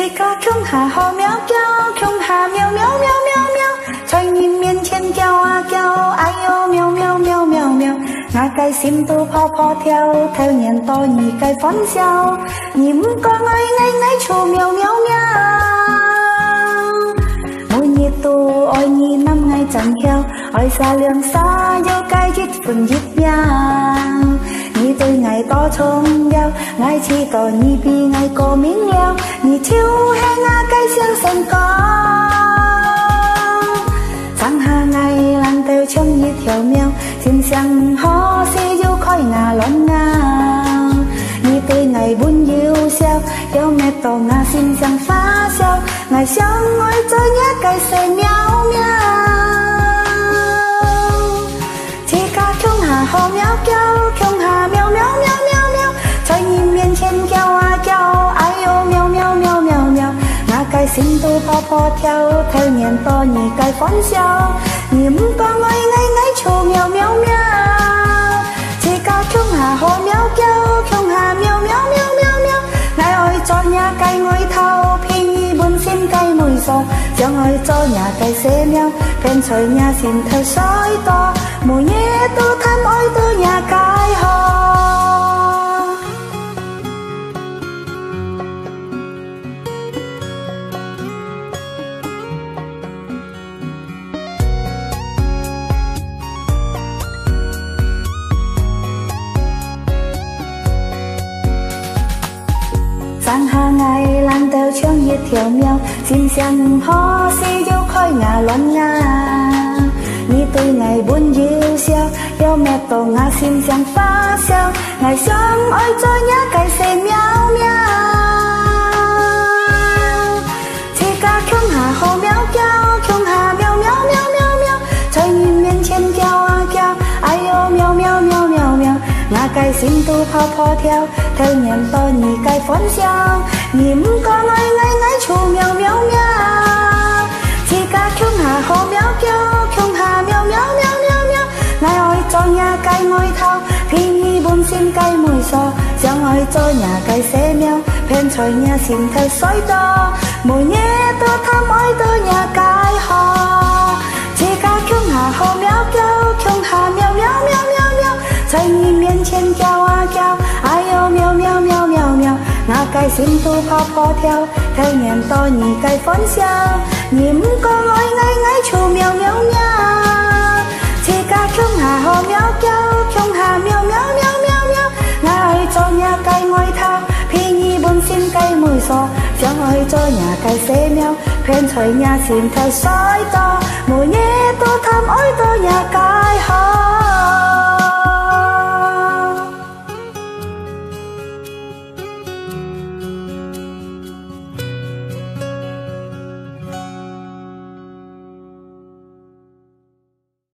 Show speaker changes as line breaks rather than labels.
七个穷哈好苗叫，穷哈喵喵喵喵喵，在你面前叫啊叫，哎呦喵喵喵喵喵，我cái心都跑跑跳，theo年多你cái phấn笑，你唔講愛吵喵喵喵，每日都愛你năm ngày chẳng theo，愛xa lượng xa yêu cái ít phần ít nhau，你對愛多重要，愛知道你比愛個明了，你就係我cái相信講，chẳng hà ngày làm theo trong như theo mèo，心想好sẽ yêu khỏi ngà loạn ngào，你對愛buồn yêu笑，有咩到我心想發笑，愛相愛這一cái sẽ喵喵，七個窮下好喵叫，窮下喵喵喵喵喵，在你面前叫啊叫，哎呦喵喵喵喵喵，我cái心都跑跑跳，theo年多你cái phấn笑，你唔講愛吵喵喵喵，七個窮下好喵叫，窮下喵喵喵喵喵，愛做nhà cái ngôi thao，偏意本心cái mùi sầu，想愛做nhà cái xe喵，偏隨nhà心頭水多，每夜都貪愛到nhà cái河。chẳng hà ngày làm theo trong nhiệt theo mèo, xin xem họ sẽ yêu khỏi ngà loạn ngà,你對愛buồn yêu笑，有咩到我心想發笑，愛相愛這一cái sẽ喵喵，七個窮下好喵叫，窮下喵喵喵喵喵，在你面前叫啊叫，哎呦喵喵喵喵喵，我cái心都跑跑跳，theo年多你cái phấn笑，你唔講愛吵喵喵喵，七個窮下好喵叫，窮下喵喵喵喵喵，愛做nhà cái ngôi thao，偏意本心cái mùi sầu，想愛做nhà cái xe喵，偏隨nhà心頭水多，每夜都貪愛到nhà cái河，七個窮下好喵叫，窮下喵喵喵喵喵，在你面前叫啊叫，哎呦喵喵喵喵喵，我cái心都跑跑跳，theo年多你cái phấn笑，你唔講愛吵喵喵喵，七個窮下好喵叫，窮下喵喵喵喵喵，愛做nhà cái ngôi thao，偏意本心cái mùi sầu，想愛做nhà cái xe喵，偏隨nhà心頭水多，每夜都貪愛到nhà cái